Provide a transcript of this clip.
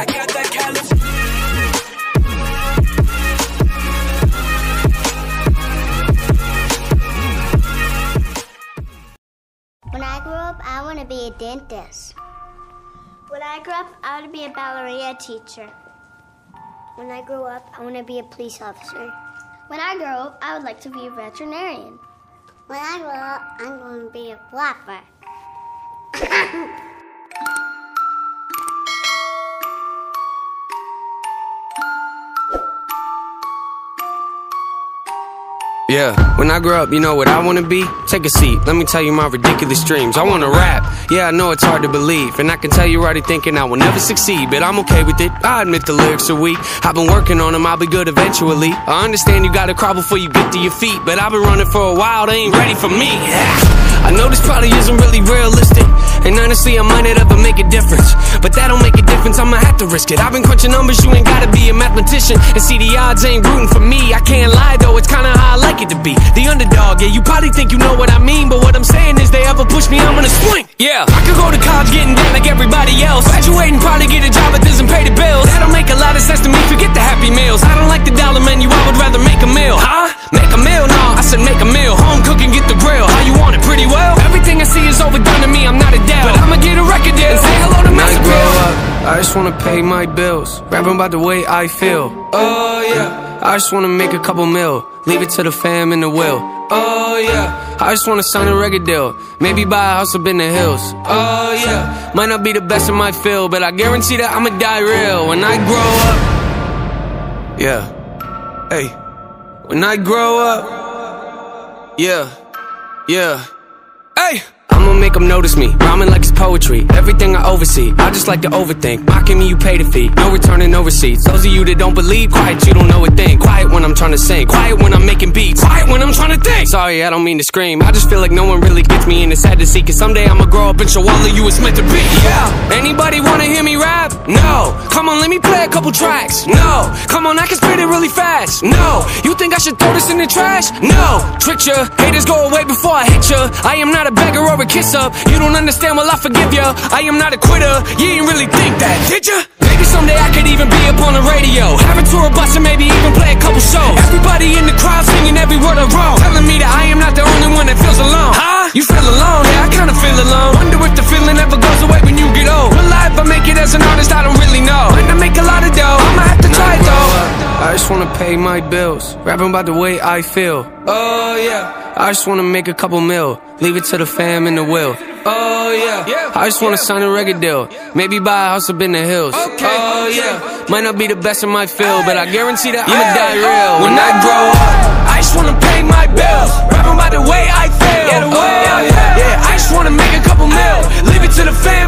I got that California. When I grow up, I want to be a dentist. When I grow up, I want to be a ballerina teacher. When I grow up, I want to be a police officer. When I grow up, I would like to be a veterinarian. When I grow up, I'm going to be a flapper. Yeah, when I grow up, you know what I wanna be? Take a seat, let me tell you my ridiculous dreams. I wanna rap, yeah, I know it's hard to believe. And I can tell you're already thinking I will never succeed, but I'm okay with it, I admit the lyrics are weak. I've been working on them, I'll be good eventually. I understand you gotta crawl before you get to your feet, but I've been running for a while, they ain't ready for me. I know this probably isn't really realistic, and honestly I might not ever make a difference, but that don't make a difference, I'ma have to risk it. I've been crunching numbers, you ain't gotta be a mathematician, and see the odds ain't rooting for me. I can't lie though, it's kinda how I like it to be, the underdog. Yeah, you probably think you know what I mean, but what I'm saying is they ever push me, I'm gonna swing. Yeah, I could go to college getting down like everybody else, graduating, probably get a job that doesn't pay the bills. That don't make a lot of sense to me, forget the Happy Meals. I don't like the dollar menu, I would rather make a meal. Huh? Make a meal? No, I said make a meal. Home cooking, get the grill. How you want it? Pretty well. Everything I see is overdone to me, I'm not Adele, but I'ma get a record deal and say hello to Master P. When I grow up, I just wanna pay my bills, rapping about the way I feel. Oh yeah, I just wanna make a couple mil, leave it to the fam in the will. Oh yeah, I just wanna sign a record deal, maybe buy a house up in the hills. Oh yeah, might not be the best in my field, but I guarantee that I'ma die real when I grow up. Yeah, hey, when I grow up. Yeah, hey, I'ma make them notice me, rhyming like it's poetry. Everything I oversee, I just like to overthink. Mocking me, you pay the fee, no returning, no receipts. Those of you that don't believe, quiet, you don't know a thing. Quiet when I'm trying to sing, quiet when I'm making beats, quiet when I'm trying to think. Sorry, I don't mean to scream, I just feel like no one really gets me, and it's sad to see, cause someday I'ma grow up and show all of you it's meant to be. Yeah, anybody wanna hear me rap? No, come on, let me play a couple tracks. No, come on, I can spit it really fast. No, you think I should throw this in the trash? No, trick ya, haters go away before I hit ya. I am not a beggar or a kiss up, you don't understand, well I forgive ya. I am not a quitter, you didn't really think that, did ya? Maybe someday I could even be up on the radio, have a tour bus and maybe even play a couple shows. Everybody in the crowd singing every word I wrote, telling me that I am not the only one that feels alone. Huh? You feel alone? Yeah, I kinda feel alone. Wonder if the feeling ever goes away when you get old. Will I ever make it as an artist? I don't really know. Might not make a lot of dough, I'ma have to try it though. I just wanna pay my bills, rapping about the way I feel. Oh yeah, I just wanna make a couple mil, leave it to the fam in the will. Oh yeah, I just wanna sign a record deal, maybe buy a house up in the hills. Oh yeah, might not be the best in my field, but I guarantee that I'ma die real when I grow up. I just wanna pay my bills, rapping about the way I feel. Yeah, I just wanna make a couple mil, leave it to the fam